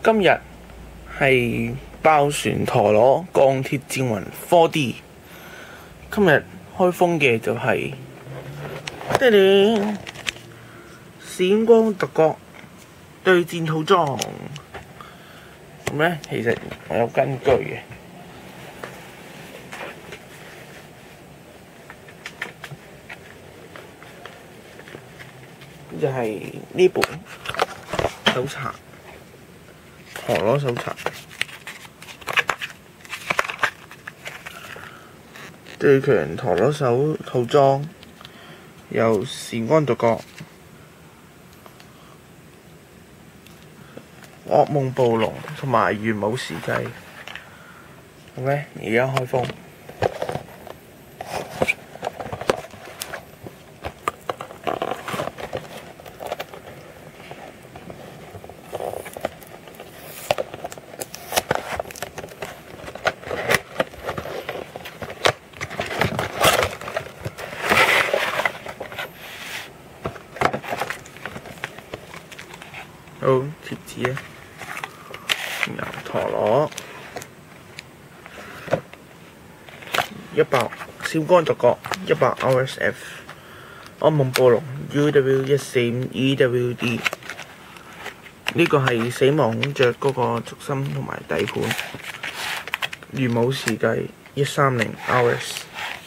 今日係爆旋陀螺鋼鐵戰魂 4D。今日開封嘅就係閃光獨角對戰套裝。咁咧，其實我有根據嘅。就係呢本手冊，陀螺手冊，最強陀螺手套裝，有閃光獨角、噩夢暴龍同埋元武時計。咁咧，而家開封。好貼紙啊，然後陀螺100閃光獨角100 RSF 噩夢暴龍 UW145EWD 呢個係死亡孔雀嗰個軸心同埋底盤，元武時計130 RS。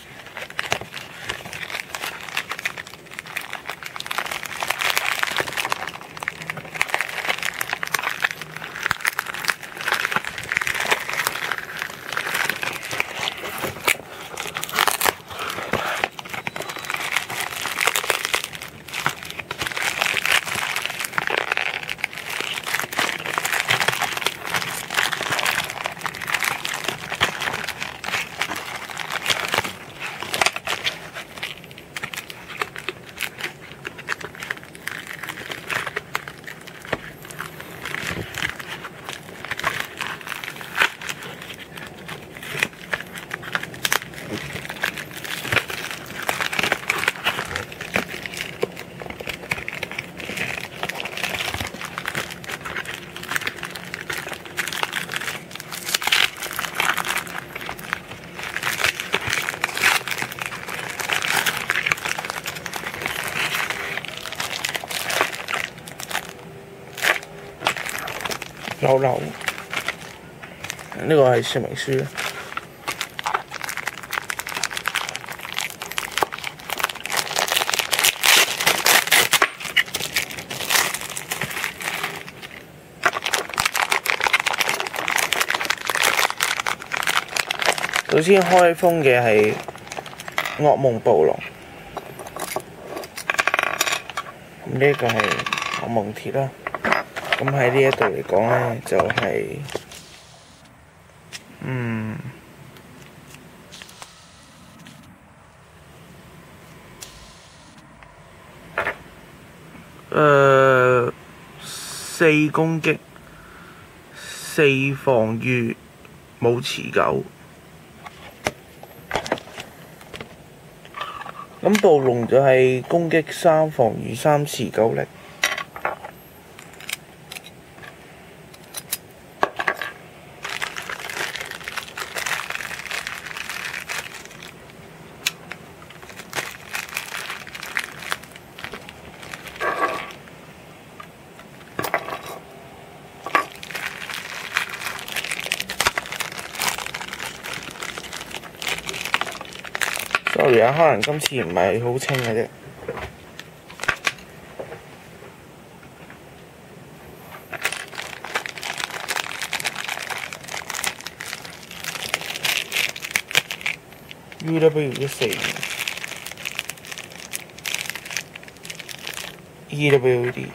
扭呢個係說明書。首先開封嘅係噩夢暴龍，呢個係噩夢鐵啦。咁喺呢一度嚟講咧，就係4攻擊4防禦冇持久。咁暴龍就係攻擊3防禦3持久力。sorry 啊，可能今次唔係好清嘅啫。UW145 EWD。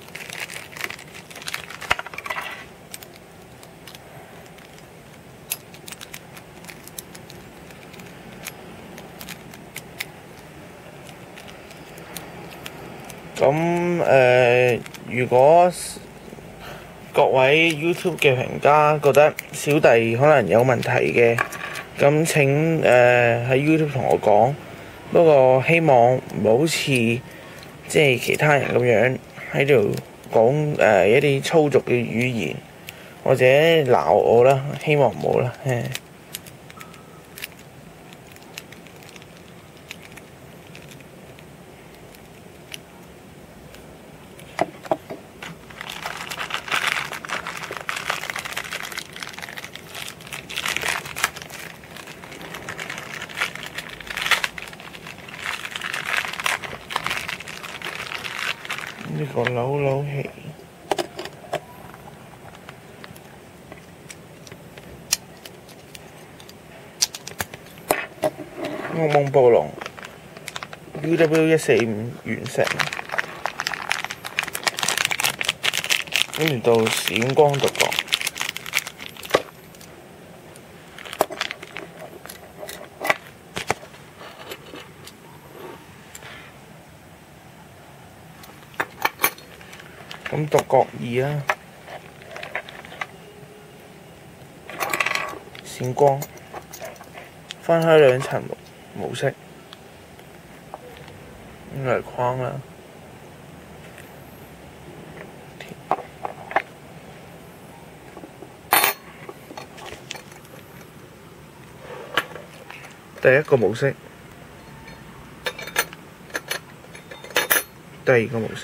咁如果各位 YouTube 嘅評家覺得小弟可能有問題嘅，咁請喺 YouTube 同我講。不過希望唔好似即係其他人咁樣喺度講一啲粗俗嘅語言， 或者鬧我啦，希望唔好啦。呢個扭器，噩夢暴龍 UW145原石，跟住到閃光獨角。咁獨角2啦，閃光，分開2層模式，應該係框啦。第一個模式，第二個模式。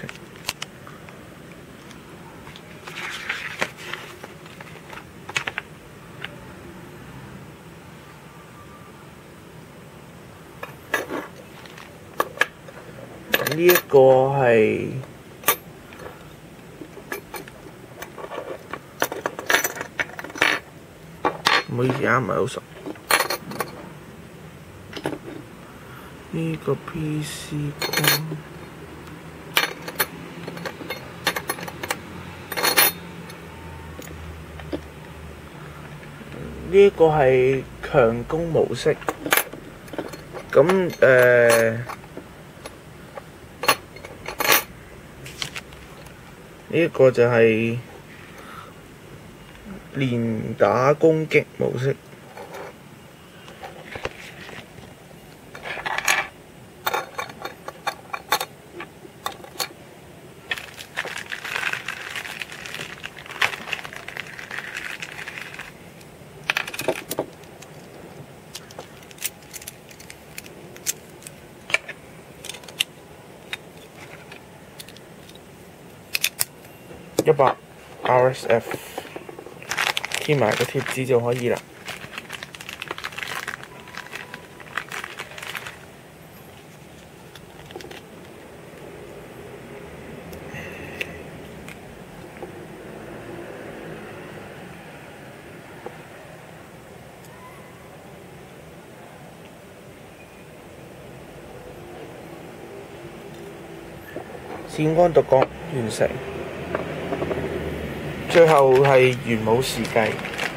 呢一個係唔好意思啊，唔係好熟。呢個 PC 框，呢一個係強攻模式。咁呢一個就係連打攻擊模式。100 RSF 貼埋個貼紙就可以啦。閃光獨角完成。最後係元武士繼。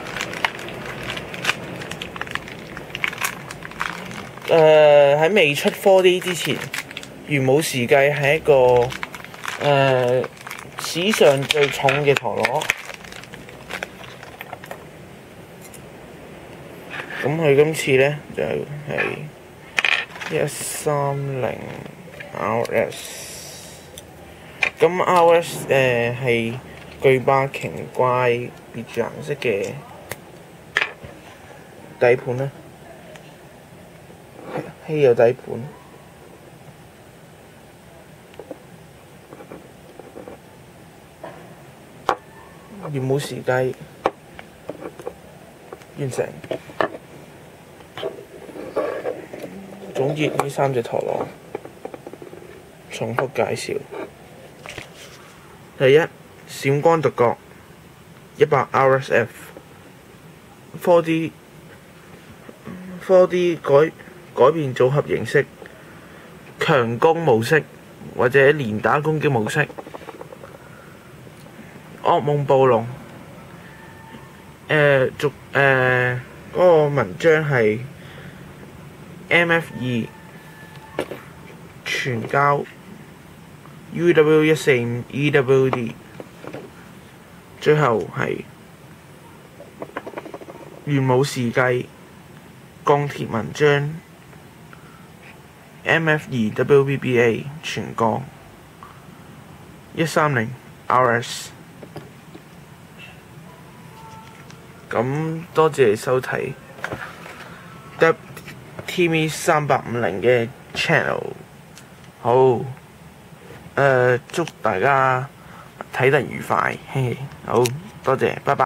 喺未出 4D 之前，元武士繼係一個史上最重嘅陀螺。咁佢今次呢就係130 RS。咁 RS 係巨霸鯨怪別住顏色嘅底盤啦，稀有底盤。元武士繼完成。總結呢3隻陀螺，重複介紹。第一，閃光獨角100 RSF 4D 改變組合形式，強攻模式或者連打攻擊模式。噩夢暴龍嗰個文章係 MF2 全膠 UW145 EWD。最後係元武士繼鋼鐵紋章 MF2 WBBA 全鋼130 RS。 咁多謝你收睇 TV350嘅 channel。好，祝大家睇得愉快，嘿嘿，好多謝，拜拜。